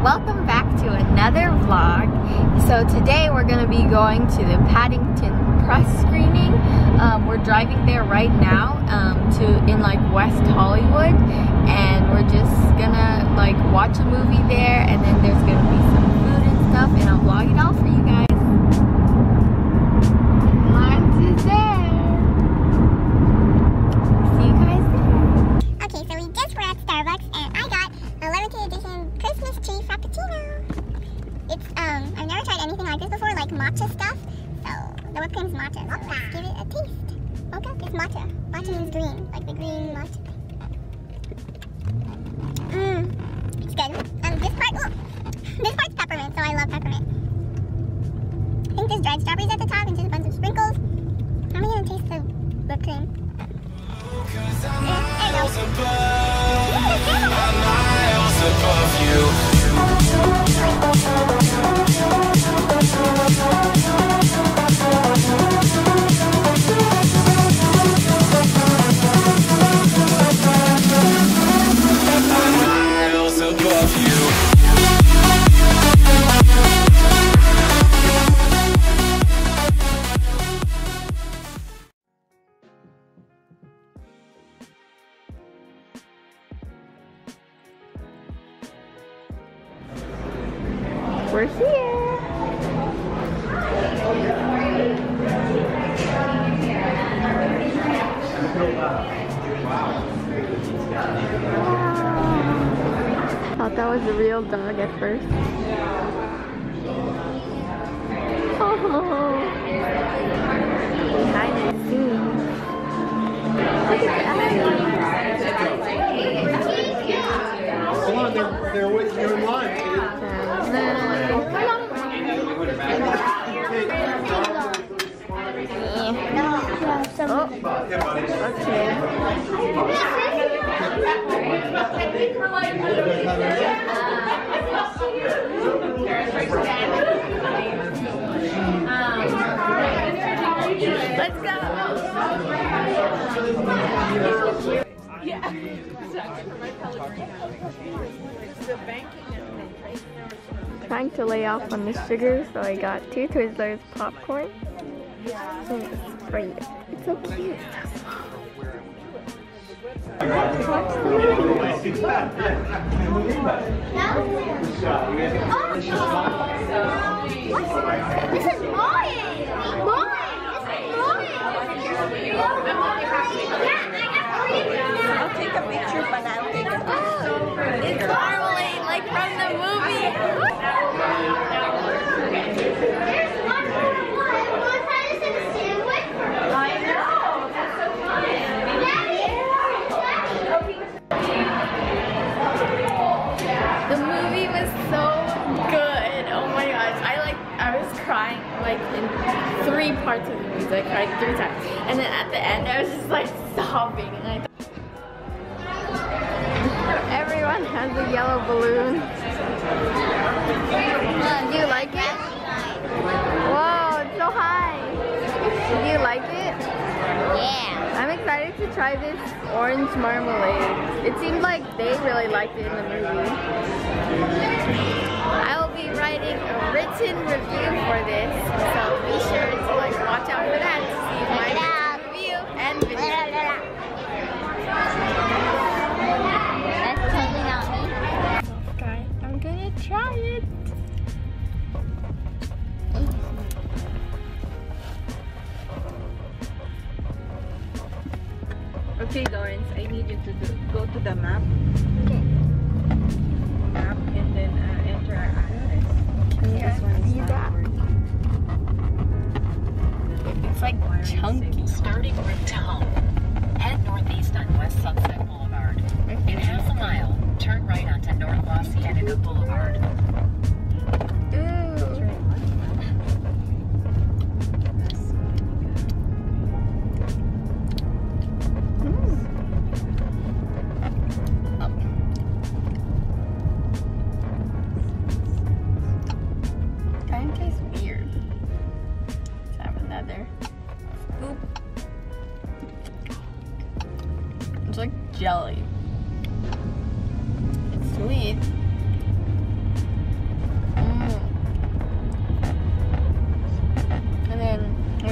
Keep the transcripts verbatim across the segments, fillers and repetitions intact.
welcome back to another vlog. So today we're going to be going to the Paddington press screening. Um, we're driving there right now um, to in like West Hollywood, and we're just gonna like watch a movie there, and then there's gonna be some food and stuff, and I'll vlog it all for you guys. Lunch is there. See you guys there. Okay, so we just were at Starbucks, and I got a limited edition Christmas tree frappuccino. It's um, I've never tried anything like this before, like matcha stuff. So the whipped cream is matcha. So let's give it a taste. Mocha is matcha. Matcha means green, like the green matcha. Mmm, it's good. Um, this part, oh, this part's peppermint, so I love peppermint. I think there's dried strawberries at the top and just a bunch of sprinkles. I'm gonna taste the whipped cream. Yeah, there We're here. Thought that was a real dog at first. Oh, behind the scenes. Look at that. Come on, they're, they're waiting, you're in line. Oh, okay. Let's go. Yeah. Trying to lay off on the sugar, so I got two Twizzlers popcorn. And it's great. It's so cute. This is mine! Mine! I'll take a picture, but I'll take a picture. It's marmalade, like from the movie. I know, that's so fun. The movie was so good. Oh my gosh, I like, I was crying like in three parts of the movie. I cried three times, and then at the end, I was just like sobbing. And I Everyone has a yellow balloon. Uh, do you like it? Whoa, it's so high. Do you like it? Yeah. I'm excited to try this orange marmalade. It seemed like they really liked it in the movie. I will be writing a written review for this, so be sure to like watch out for that to see my written review and video. That's totally not me. Guys, I'm gonna try it. Okay, Lawrence, I need you to do, go to the map. Okay. Map and then uh, enter our address. Can you This one is see not that? working. It's like chunky. Starting route to home. Head northeast on West Sunset Boulevard. In half a mile, turn right onto North La Cienega Boulevard. Kind of tastes weird. Let's have another scoop. It's like jelly. It's sweet.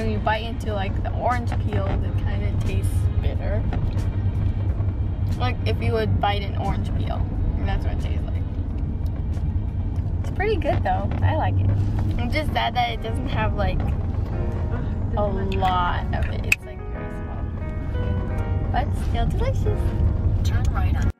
when you bite into like the orange peel, it kind of tastes bitter. Like if you would bite an orange peel, that's what it tastes like. It's pretty good though. I like it. I'm just sad that it doesn't have like a lot of it. It's like very small, but still delicious. Turn right on